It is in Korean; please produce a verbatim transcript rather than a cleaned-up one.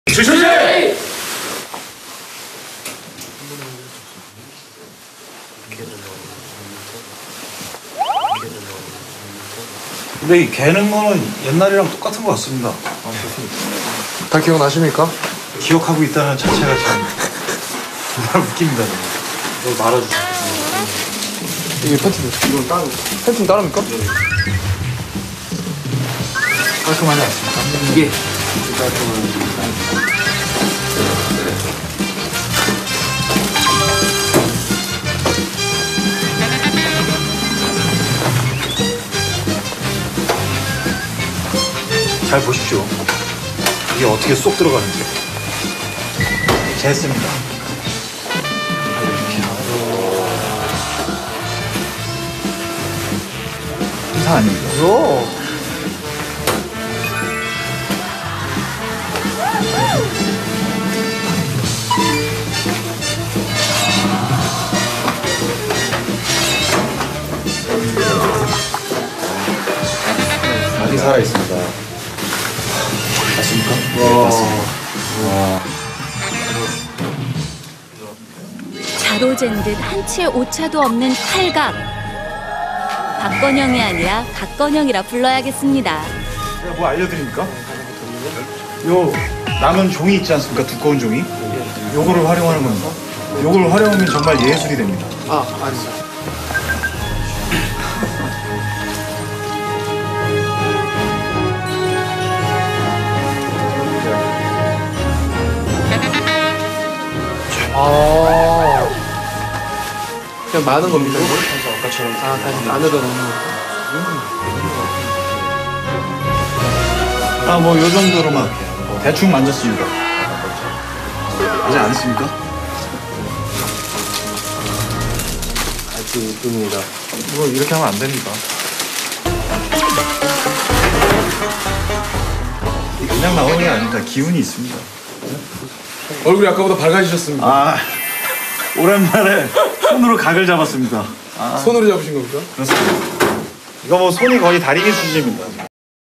주시지! 근데 이 개는 거는 옛날이랑 똑같은 것 같습니다. 아, 다 기억나십니까? 기억하고 있다는 자체가 참 정말 웃깁니다. 너 말아주세요. 이게 팬티도 이건 따로 팬티는 따릅니까? 깔끔하지 않습니까? 이게 잘 보십시오. 이게 어떻게 쏙 들어가는지. 재했습니다. 이상 아닙니다. 요 많이 살아있습니다. 맞습니까? 와. 와. 자로 잰 듯 한치의 오차도 없는 칼각. 박건영이 아니라 각건영이라 불러야겠습니다. 제가 뭐 알려드립니까? 요 남은 종이 있지 않습니까? 두꺼운 종이. 요거를 활용하는 겁니다. 요걸 활용하면 정말 예술이 됩니다. 아, 아니다. 아, 그냥 많은 겁니까? 이거? 아까처럼. 아, 다시 안에다 넣는 거. 아, 뭐, 요 정도로만 대충 만졌습니다. 하지 않습니까? 아주 이쁩니다. 이거 이렇게 하면 안 됩니다. 이게 그냥 나오는 게 아닙니다. 기운이 있습니다. 얼굴이 아까보다 밝아지셨습니다. 아, 오랜만에 손으로 각을 잡았습니다. 손으로 잡으신 겁니까? 그렇습니다. 이거 뭐 손이 거의 다리미 수준입니다.